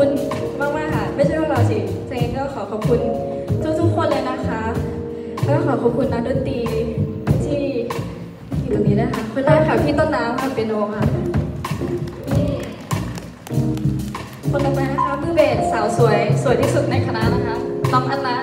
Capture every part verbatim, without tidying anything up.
คุณมากมากค่ะไม่ใช่พวกเราสิเจงก็ขอขอบคุณทุกๆคนเลยนะคะแล้วก็ขอขอบคุณนักดนตรีที่อยู่ตรงนี้นะคะคนแรกค่ะพี่ต้นน้ำค่ะเปียโนค่ะคนต่อไปนะคะมือเบสสาวสวยสวยที่สุดในคณะนะคะน้องอันนะ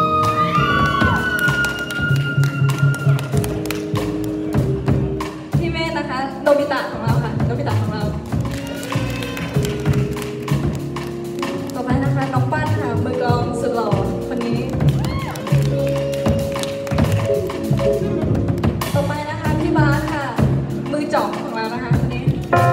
พี่เมธนะคะโนบิตะของเราค่ะโนบิตะของเราต่อไปนะคะน้องปั้นค่ะมือกลองสุดหล่อคนนี้ต่อไปนะคะพี่บาสค่ะมือจ่องของเรานะคะคนนี้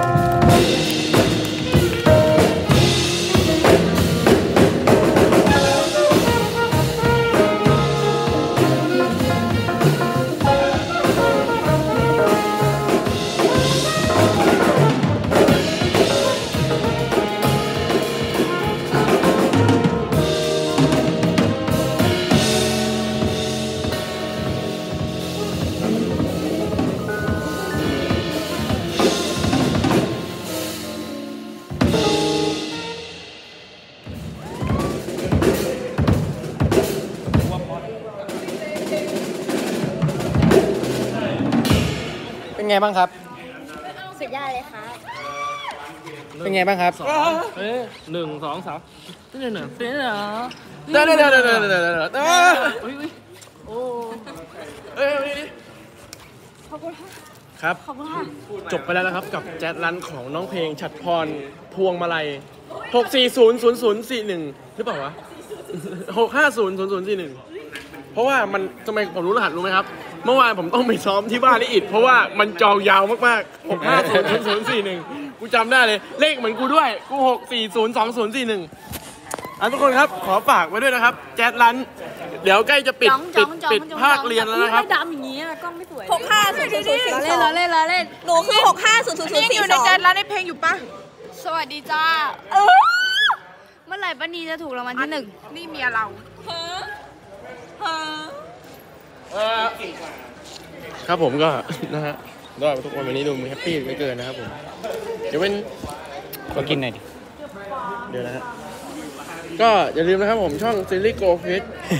เป็นไงบ้างครับสุดยอดเลยครับเป็นไงบ้างครับเอ้ยหนึ่งสองสามนี่หนึ่งเสียเหรอเดี๋ยวเดี๋ยวเดี๋ยวเดี๋ยวเดี๋ยวเดี๋ยวเดี๋ยวอุ้ยอุ้ยโอ้เอ้ยขอบคุณค่ะครับขอบคุณค่ะจบไปแล้วนะครับกับแจ๊สรันของน้องเพลงฉัตรพรพวงมาลัยหกสี่ศูนย์ศูนย์ศูนย์สี่หนึ่งหรือเปล่าวะหกห้าศูนย์ศูนย์ศูนย์สี่หนึ่งเพราะว่ามันทำไมผมรู้รหัสรู้ไหมครับเมื่อวานผมต้องไปซ้อมที่บ้านนี่อิดเพราะว่ามันจองยาวมากๆหกห้าศูนย์ศูนย์ศูนย์สี่หนึ่งกูจำได้เลยเลขเหมือนกูด้วยกูหกสี่ศูนย์สองศูนย์สี่หนึ่งอ่ะทุกคนครับขอฝากไว้ด้วยนะครับแจ๊สรันเดี๋ยวใกล้จะปิดปิดปิดภาคเรียนแล้วนะครับไม่ดำอย่างนี้กล้องไม่สวยหกห้าศูนย์ศูนย์ศูนย์สี่สองเล่นเล่นเล่นหนูคือหกห้าศูนย์ศูนย์ศูนย์สี่สองอยู่ในแจนร้านในเพลงอยู่ปะสวัสดีจ้าเมื่อไหร่ป้านีจะถูกรางวัลที่หนึ่งนี่เมียเราเฮ้อเฮ้อครับผมก็นะฮะก็ทุกคนวันนี้ดูมีแฮปปี้ไม่เกินนะครับผมเดี๋ยวเป็นขอกินหน่อยดิเดี๋ยวนะฮะก็อย่าลืมนะครับผมช่องซีรีส์โกลฟิต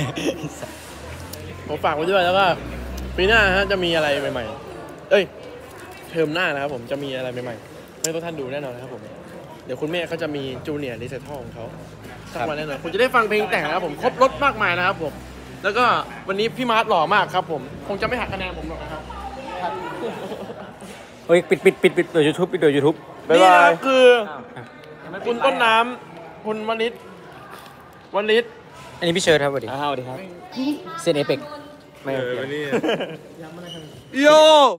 ผมฝากไว้ด้วยแล้วก็ปีหน้าฮะจะมีอะไรใหม่ๆเอ้ยเทอมหน้านะครับผมจะมีอะไรใหม่ๆให้ทุกท่านดูแน่นอนนะครับผมเดี๋ยวคุณแม่เขาจะมีจูเนียร์รีเซทของเขาสักวันแน่นอนคุณจะได้ฟังเพลงแต่งนะครับผมครบรถมากมายนะครับผมแล้วก็วันนี้พี่มาร์ทหล่อมากครับผมคงจะไม่หักคะแนนผมหรอกนะครับเฮ้ยปิดปิดปิดปิดตัวยูทูบปิดตัวยูทูบนี่นะครับคือคุณต้นน้ำคุณวลิศวลิศอันนี้พี่เชิร์ครับสวัสดีสวัสดีครับเซนเอเปกไม่โอเคโย